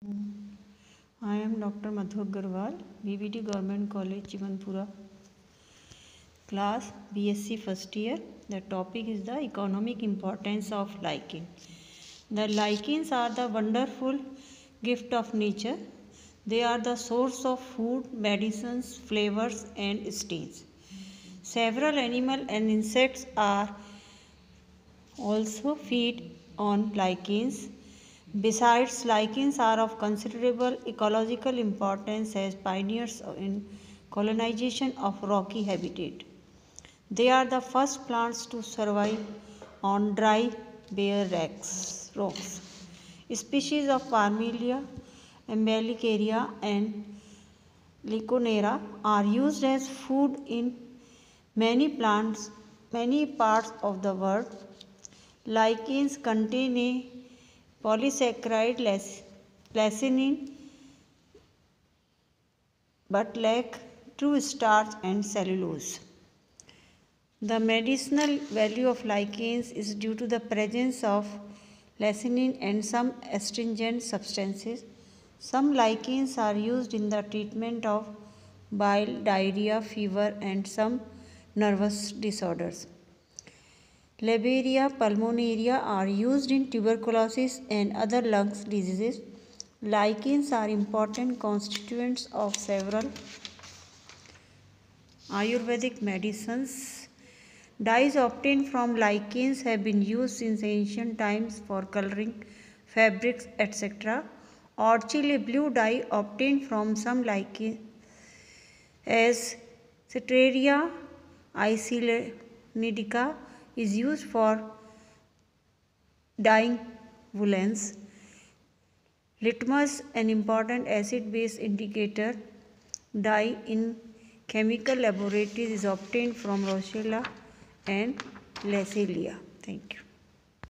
I am Dr. Madhu Agarwal, BVD Government College, Chimanpura. Class BSc first year. The topic is the economic importance of lichen. The lichens are the wonderful gift of nature. They are the source of food, medicines, flavors, and stains. Several animal and insects are also feed on lichens. Besides, lichens are of considerable ecological importance as pioneers in colonization of rocky habitat. They are the first plants to survive on dry, bare rocks. Species of Parmelia, Amblycaria, and Lyconera are used as food in many parts of the world. Lichens contain a polysaccharide lecithin but lack true starch and cellulose. The medicinal value of lichens is due to the presence of lecithin and some astringent substances. Some lichens are used in the treatment of bile, diarrhea, fever, and some nervous disorders. Laberia pulmonaria are used in tuberculosis and other lung diseases. Lichens are important constituents of several Ayurvedic medicines. Dyes obtained from lichens have been used since ancient times for coloring fabrics, etc. Orchil, a blue dye obtained from some lichens, as Citreria isolidica, is used for dyeing woolens. Litmus, an important acid-base indicator dye in chemical laboratories, is obtained from Rochella and Lacellia. Thank you.